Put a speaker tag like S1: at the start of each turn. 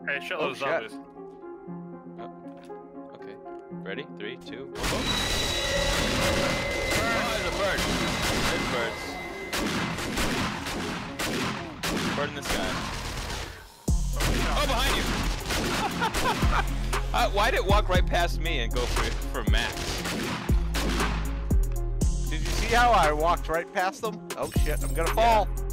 S1: Hey, shitload of zombies.
S2: Oh. Okay. Ready? 3, 2, 1. Oh, there's a bird. There's birds. Bird in the sky. Oh, behind you! Why did it walk right past me and go for Max?
S3: Did you see how I walked right past them? Oh shit, I'm gonna fall.